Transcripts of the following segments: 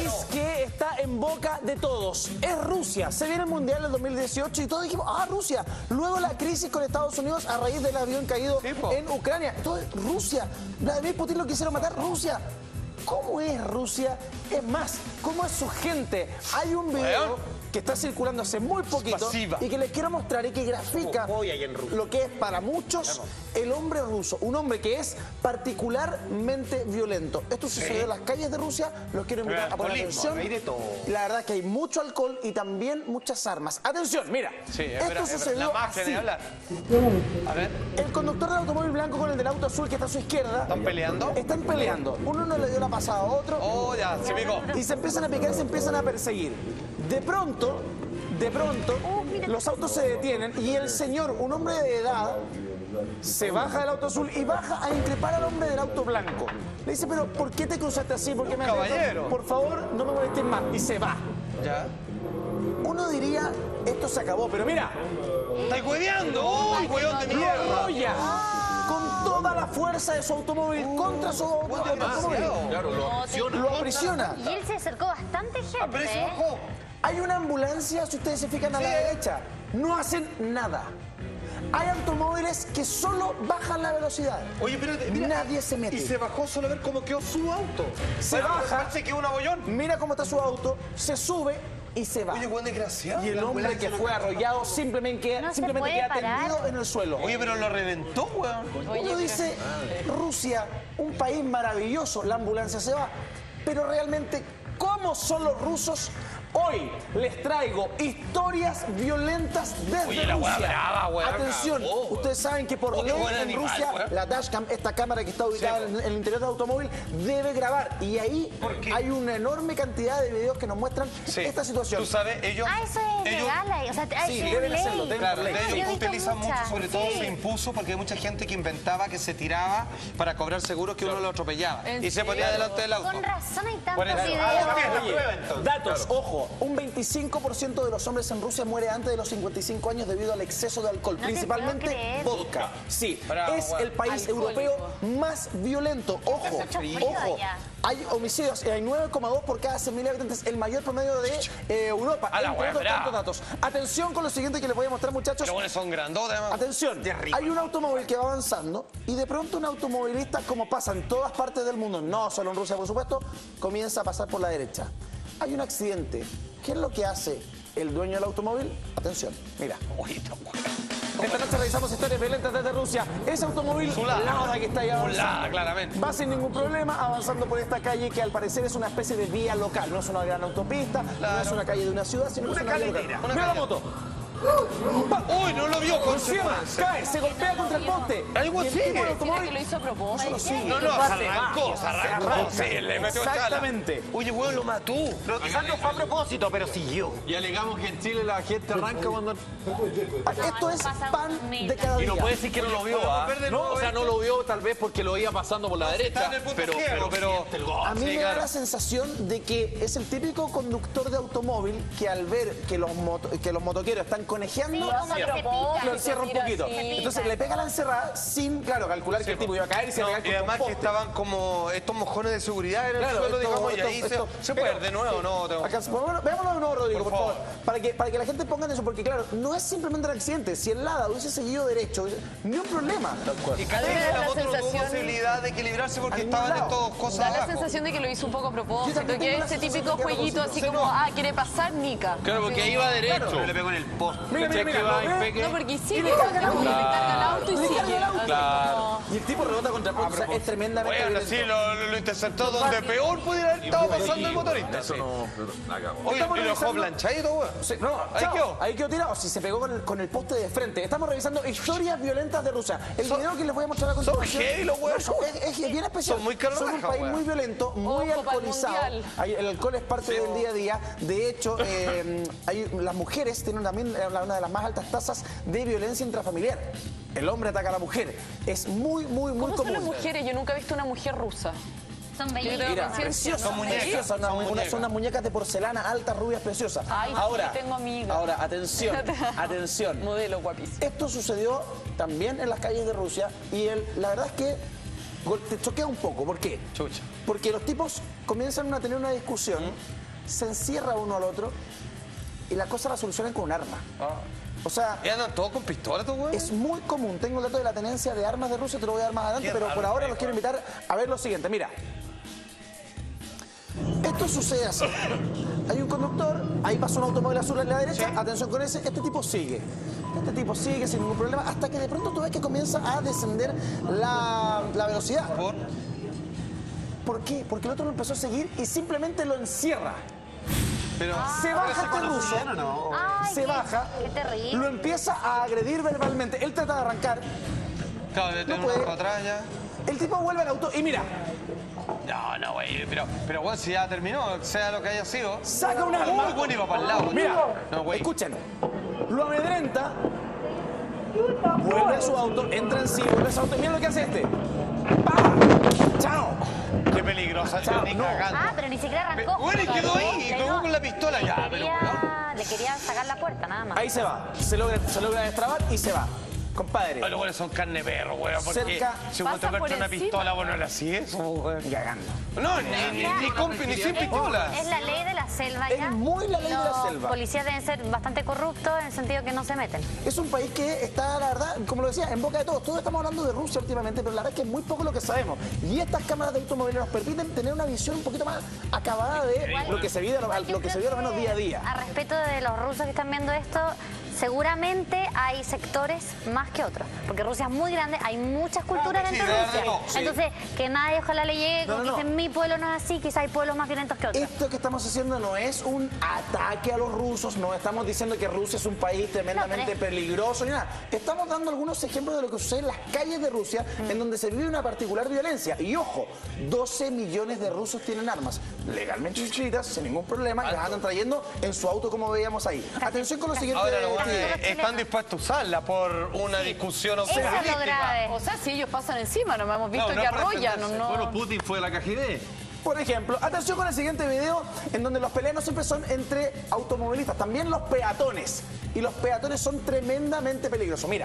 que está en boca de todos es Rusia. Se viene el Mundial del 2018 y todos dijimos, Rusia. Luego la crisis con Estados Unidos a raíz del avión caído en Ucrania. Entonces, Rusia. Vladimir Putin lo quisieron matar. Rusia. ¿Cómo es Rusia? Es más, ¿cómo es su gente? Hay un video que está circulando hace muy poquito y que les quiero mostrar y que grafica lo que es para muchos el hombre ruso. Un hombre que es particularmente violento. Esto sucedió en las calles de Rusia. Los quiero invitar a poner atención. La verdad es que hay mucho alcohol y también muchas armas. Atención, mira. Esto sucedió así. A ver. El conductor del automóvil blanco con el del auto azul que está a su izquierda. ¿Están peleando? Están peleando. Uno no le dio la pasada a otro. Oh, ya, se picó. Y se empiezan a picar y se empiezan a perseguir. De pronto, los autos se detienen y el señor, un hombre de edad, se baja del auto azul y baja a increpar al hombre del auto blanco. Le dice, pero ¿por qué te cruzaste así? ¿Por qué me caballero? Por favor, no me molestes más. Y se va. Ya. Uno diría, esto se acabó, pero mira. ¡Estáis hueveando! ¡Uy, hueón de mierda! Lo arrolla con toda la fuerza de su automóvil contra su automóvil. Claro, lo aprisiona. Y él se acercó bastante gente. Pero se bajó. Hay una ambulancia, si ustedes se fijan a la derecha, no hacen nada. Hay automóviles que solo bajan la velocidad. Oye, espérate, mira. Nadie se mete. Y se bajó solo a ver cómo quedó su auto. Se baja. Parece que es un abollón. Mira cómo está su auto, se sube y se va. Oye, buen desgraciado. Y el hombre que fue arrollado simplemente queda tendido en el suelo. Oye, pero lo reventó, weón. Uno dice, Rusia, un país maravilloso, la ambulancia se va. Pero realmente, ¿cómo son los rusos? Hoy les traigo historias violentas desde Rusia. Brava, Atención, ustedes saben que por ley en Rusia la dashcam, esta cámara que está ubicada en el interior del automóvil, debe grabar. Y ahí hay una enorme cantidad de videos que nos muestran esta situación. Tú sabes, ellos... Eso es legal. O sea, sí, deben hacerlo. Claro, ley. ellos utilizan mucho, sobre todo se impuso porque hay mucha gente que inventaba que se tiraba para cobrar seguros que uno lo atropellaba. Y se ponía delante del auto. Con razón hay tantos Oye, videos. datos, ojo, un 25% de los hombres en Rusia muere antes de los 55 años debido al exceso de alcohol, principalmente vodka. Sí, es el país europeo más violento. Ojo, hay homicidios, hay 9,2 por cada 100.000 habitantes, el mayor promedio de Europa. Entre otros tantos datos. Atención con lo siguiente que les voy a mostrar, muchachos. Pero bueno, son grandotes, además. Atención, hay un automóvil que va avanzando y de pronto un automovilista, como pasa en todas partes del mundo, no solo en Rusia por supuesto, comienza a pasar por la derecha. Hay un accidente. ¿Qué es lo que hace el dueño del automóvil? Atención, mira. Esta noche realizamos historias violentas desde Rusia. Ese automóvil, Lada, que está ahí avanzando, claramente. va sin ningún problema avanzando por esta calle que al parecer es una especie de vía local. No es una gran autopista, no es una calle de una ciudad, sino que es una vía local. Mira la moto. ¡Uy, no lo vio! Cae, se golpea contra el poste. Algo así. Que lo hizo a propósito. No, se arrancó. Sí, le metió exactamente. Oye, weón, lo mató. Pero quizás no fue a propósito, pero siguió. Y alegamos que en Chile la gente arranca cuando... Esto es pan de cada día. Y no puede decir que no lo vio, ¿no? O sea, no lo vio tal vez porque lo iba pasando por la derecha. Pero... A mí me da la sensación de que es el típico conductor de automóvil que al ver que los motoqueros están conejeando, lo encierra un poquito. Entonces le pega la encerrada sin, claro, calcular que el tipo iba a caer y se pega Y además que estaban como estos mojones de seguridad en el suelo, digamos, y ahí se puede de nuevo, ¿no? Veámoslo de nuevo, Rodrigo, por favor. Para que la gente ponga en eso, porque claro, no es simplemente un accidente. Si el Lada hubiese seguido derecho, ni un problema. Y cada vez la moto no tuvo posibilidad de equilibrarse porque estaban estos cosas Da la abajo. sensación de que lo hizo un poco a propósito, que es ese típico jueguito así como, quiere pasar, Nica. Claro, porque iba derecho. Pero le pegó en el poste. No, porque sí, le carga el auto y sigue. Claro. Y el tipo rebota contra el poste, o sea, es tremendamente Bueno, sí, lo interceptó donde peor pudiera haber estado pasando el motorista. Eso no... Oye, y lo dejó planchadito, weón. Ahí quedó tirado. Si se pegó con el poste de frente. Estamos revisando historias violentas de Rusia. El video que les voy a mostrar a continuación. Son heavy los weones. Es bien especial. Son muy Son un país muy violento, muy alcoholizado. El alcohol es parte del día a día. De hecho, las mujeres tienen también una de las más altas tasas de violencia intrafamiliar. El hombre ataca a la mujer. Es muy común. ¿Cómo son las mujeres? Yo nunca he visto una mujer rusa. Son bellas. Mira, preciosas. Son unas muñecas de porcelana altas, rubias, preciosas. Ay, ahora, tengo amigas. Ahora, atención. Modelo guapísimo. Esto sucedió también en las calles de Rusia y la verdad es que te choquea un poco. ¿Por qué? Chucha. Porque los tipos comienzan a tener una discusión, se encierra uno al otro y la cosa la solucionan con un arma. O sea, ¿Y andan todos con pistolas, tú, güey? es muy común. Tengo el dato de la tenencia de armas de Rusia, te lo voy a dar más adelante, pero por ahora los quiero invitar a ver lo siguiente. Mira, esto sucede así. Hay un conductor, ahí pasa un automóvil azul a la derecha, atención con ese, este tipo sigue. Este tipo sigue sin ningún problema, hasta que de pronto tú ves que comienza a descender la velocidad. ¿Por qué? Porque el otro lo empezó a seguir y simplemente lo encierra. Pero... Se baja este ruso, Ay, se baja, qué terrible. lo empieza a agredir verbalmente. Él trata de arrancar, Claro, de tener puede. uno para atrás ya. el tipo vuelve al auto y mira, No, güey, pero güey, si ya terminó, sea lo que haya sido. saca un arma. Uy, güey, iba para el lado. Mira, No, güey. escuchen, lo amedrenta, vuelve a su auto, entra en sí, vuelve a su auto y mira lo que hace este. ¡Pah! ¡Chao! Qué peligrosa, Chao, ni no. cagando. Pero ni siquiera arrancó. Bueno, y quedó ahí, y Le pegó con la pistola. Ya, pero... Le quería sacar la puerta, nada más. Ahí se va, se logra destrabar y se va. Compadre, Los güeyes son carne de perro, güey, porque Cerca, si uno te pasa por muestra una encima. pistola, bueno, le así eso, güey. cagando. No, ni sin pistola. Es la ley de la selva Es ya. muy la ley de la Los selva. policías deben ser bastante corruptos en el sentido que no se meten. Es un país que está, la verdad, como lo decía, en boca de todos. Todos estamos hablando de Rusia últimamente, pero la verdad es que es muy poco lo que sabemos. Y estas cámaras de automóviles nos permiten tener una visión un poquito más acabada de lo que se vive, lo que se vive al menos día a día. A respeto de los rusos que están viendo esto, seguramente hay sectores más que otros. Porque Rusia es muy grande, hay muchas culturas Sí, dentro de de Rusia. verdad, sí. Entonces, que nadie ojalá le llegue No, como no, que no. dice, mi pueblo no es así, quizás hay pueblos más violentos que otros. Esto que estamos haciendo no es un ataque a los rusos, no estamos diciendo que Rusia es un país tremendamente peligroso ni nada. Estamos dando algunos ejemplos de lo que sucede en las calles de Rusia, en donde se vive una particular violencia. Y ojo, 12 millones de rusos tienen armas legalmente inscritas, sin ningún problema, y las andan trayendo en su auto como veíamos ahí. Atención con lo siguiente. Ahora, los Steve. güeyes están dispuestos a usarla por una discusión Eso es lo automovilística. grave. O sea, si ellos pasan encima, no hemos visto No, no que es para arrollan, defenderse. no. Bueno, Putin fue de la KGB. Por ejemplo, atención con el siguiente video, en donde los peleas no siempre son entre automovilistas, también los peatones. Y los peatones son tremendamente peligrosos. Mira,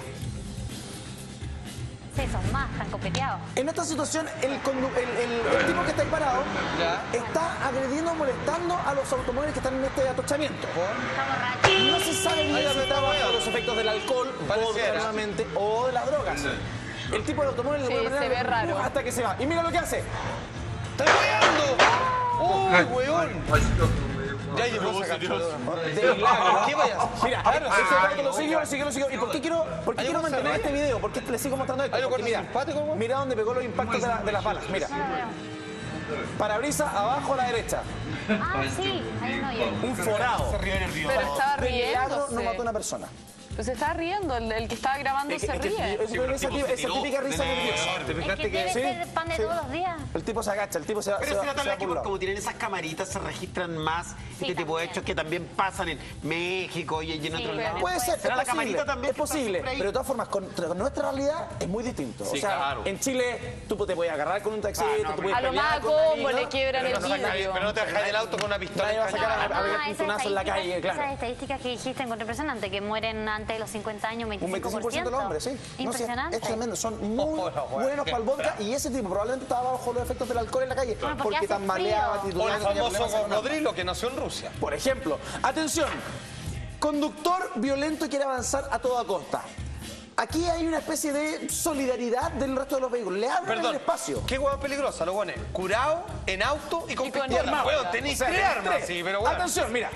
Sí, son más, están copeteados. en esta situación el tipo que está ahí parado Ya. está agrediendo, molestando a los automóviles que están en este atochamiento. Está borracho. No se sabe bien si está bajo los efectos del alcohol, Pareciera. normalmente, o de las drogas. El tipo del automóvil de Sí, alguna se manera ve raro. hasta que se va. Y mira lo que hace. ¡Está weando! ¡Uy, weón! Ya llegó esa cachorra. De milagro. ¿Qué vayas? Mira, Claro, ese sí. auto lo siguió. ¿Y por qué quiero mantener este video? ¿Por qué les sigo mostrando esto? Hay un Porque corte simpático, güey. mira dónde pegó los impactos de las balas. Mira. Parabrisas abajo a la derecha. Ah, sí, hay un hoyo. Un forado. Pero estaba De milagro no riéndose. mató a una persona. Pues se estaba riendo, el que estaba grabando se ríe. Esa típica risa nerviosa. Es que debe sí, ser pan de sí. todos los días. El tipo se agacha, el tipo se va Pero si la por tabla un lado. como tienen esas camaritas, se registran más este tipo de también. hechos que también pasan en México y en Sí, otros pero lados. Puede ser, Será es la posible, camarita también es que pasa posible, por ahí. pero de todas formas, con nuestra realidad es muy distinto. Sí, o sea, claro. en Chile tú te puedes agarrar con un taxista, tú puedes A lo pelear más con alguien, combo ¿no? le quiebran el vidrio. Pero no te bajas del auto con una pistola. Nadie va a sacar a ver esas puntonazo en la calle, claro. Esas estadísticas que dijiste encontré impresionante, que mueren antes de los 50 años, Un 25% de los hombres, sí. No, sí, Impresionante. es tremendo, son muy buenos para el vodka y ese tipo probablemente estaba bajo los efectos del alcohol en la calle Bueno, porque hace tambaleaba, frío. O titulaba, el tenía famoso problemas con cocodrilo que nació en Rusia. Por ejemplo, atención, conductor violento quiere avanzar a toda costa. Aquí hay una especie de solidaridad del resto de los vehículos. Le abren el espacio. Qué hueá peligrosa, lo pones curado, en auto y con con pistola. arma. Weón, tenéis O sea, tres armas, tres. sí, pero bueno. Atención, mira.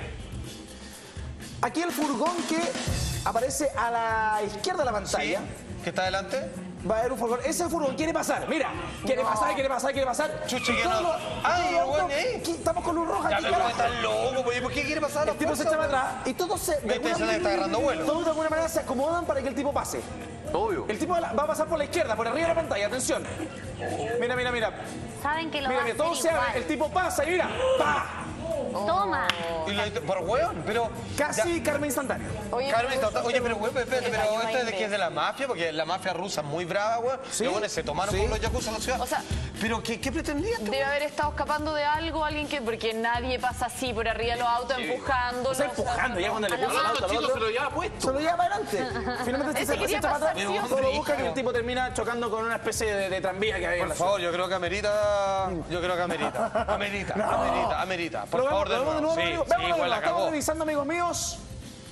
Aquí el furgón que aparece a la izquierda de la pantalla. ¿Qué está adelante? Va a haber un furgón. Ese furgón quiere pasar, mira. Quiere pasar. Chucha, Y que todos no. los- Ay, todos los bueno, autos- aquí estamos con luz roja. Ya, aquí, pero carajo. están locos, pues, ¿por qué quiere pasar? El tipo se echa para atrás y todos se. Este se le está agarrando vuelo. Todos de alguna manera se acomodan para que el tipo pase. Obvio. El tipo va a pasar por la izquierda, por arriba de la pantalla. Atención. Mira. Saben que lo Mira, van a todo hacer se abre. igual. El tipo pasa y mira. ¡Pa! Toma. Y por hueón, pero... Casi karma instantáneo. Oye, Carmen, oye, pero güey, espérate, pero cayó esto es de ahí que es de la mafia, porque la mafia rusa es muy brava, güey. Sí, Los güeyes se tomaron sí. con los yakuza en la ciudad. O sea, ¿Pero qué pretendía? Debe haber estado escapando de algo, alguien que... Porque nadie pasa así por arriba de los autos empujando. O sea, empujando, ya cuando le puso el auto al otro, se lo lleva puesto. se lo lleva para adelante. Finalmente Ese se quería para pasar, atrás, sí o sí. solo busca que el tipo termina chocando con una especie de tranvía que hay en Por la favor, yo creo que amerita. Yo creo que amerita. Amerita. Por favor, de nuevo. Sí, igual la Estamos cagó. revisando, amigos míos,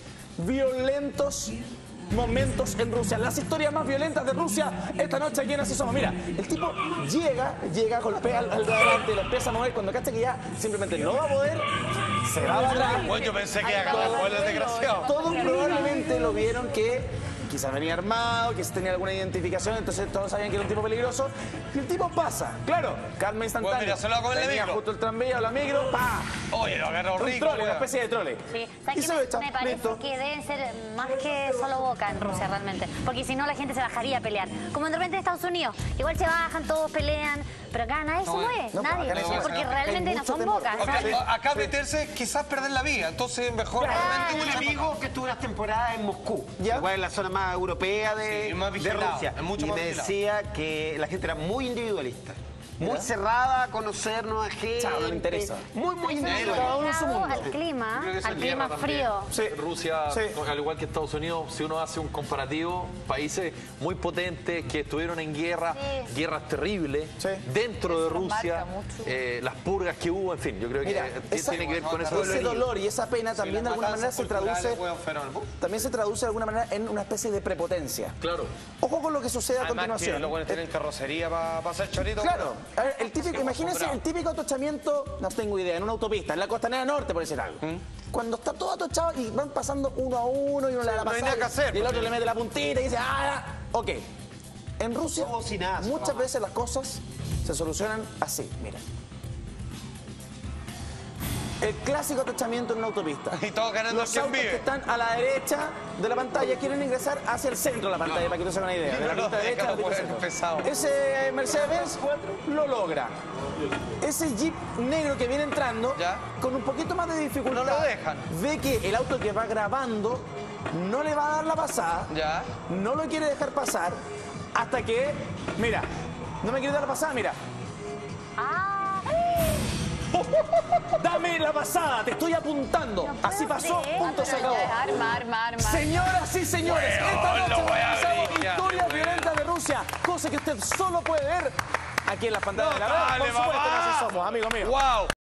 violentos momentos en Rusia. Las historias más violentas de Rusia esta noche aquí en Así Somos. Mira, el tipo llega, golpea al de adelante, lo empieza a mover. Cuando cacha que ya simplemente no va a poder, se va a atrás. Bueno, yo pensé que iba a acabar el desgraciado. Todos probablemente lo vieron que quizás venía armado, quizás tenía alguna identificación, entonces todos sabían que era un tipo peligroso. Y el tipo pasa, claro, calma instantánea. Bueno, mira, se lo hago en la Venía micro. justo el tranvía o la micro, ¡pa! Oye, lo agarró Un rico. trole, una weón. especie de trole. Sí, Y ¿sabes se lo qué? echa, Me parece listo. que deben ser más que solo Boca en Rusia realmente, porque si no la gente se bajaría a pelear. Como de repente en Estados Unidos, igual se bajan, todos pelean, pero acá nadie se mueve, no, nadie, acá nadie se mueve. porque Acá realmente hay no mucho son temor. Boca. Okay, acá meterse quizás perder la vida, entonces mejor realmente Un amigo que estuvo unas temporadas en Moscú, ¿Ya? igual en la zona más europea Sí, más de vigilado, Rusia. es mucho Y más me vigilado. decía que la gente era muy individualista. Muy cerrada a conocer nueva gente. Chao, no le interesa. Muy Eso individualista. Cada uno en su adaptado mundo. al clima, Creo que eso al es clima guerra también. frío. Sí. Rusia, Sí. al igual que Estados Unidos, si uno hace un comparativo, países muy potentes que estuvieron en guerra, Sí. guerras terribles, Sí. dentro de Eso nos Rusia, marca mucho. las purgas que hubo, en fin, yo creo que Mira, tiene que ver con eso. ese dolor y esa pena también de alguna manera se traduce, también se traduce de alguna manera en una especie de prepotencia. Claro. Ojo con lo que sucede a Además que continuación. los buenos tienen carrocería para hacer chorito. Claro, a ver, el típico, imagínense el típico atochamiento, no tengo idea, en una autopista, en la Costanera Norte, por decir algo. Cuando está todo atochado y van pasando uno a uno y uno le da la no hay pasada, nada que hacer, y el otro porque- le mete la puntita y dice, ok. En Rusia, Todo bocinazo, muchas veces las cosas se solucionan así, mira. El clásico atochamiento en una autopista. Y todos ganando Los quien autos vive. que están a la derecha de la pantalla quieren ingresar hacia el centro de la pantalla, para que tú se hagan una idea. De la No, pista derecha a la déjalo pista poner centro. pesado. Ese Mercedes-Benz lo logra. Ese Jeep negro que viene entrando, Ya. con un poquito más de dificultad, No lo dejan. ve que el auto que va grabando no le va a dar la pasada, Ya. no lo quiere dejar pasar, hasta que, mira, no me quiere dar la pasada, mira. Ah, Dame la pasada, te estoy apuntando. No puedo Así pasó, creer. punto, se acabó. Arma. Señoras y señores, esta noche lo voy a revisamos abrir ya, historias bueno. violentas de Rusia, cosa que usted solo puede ver aquí en las pantallas de la red. Por dale, supuesto, mamá. que así somos, amigo mío. ¡Wow!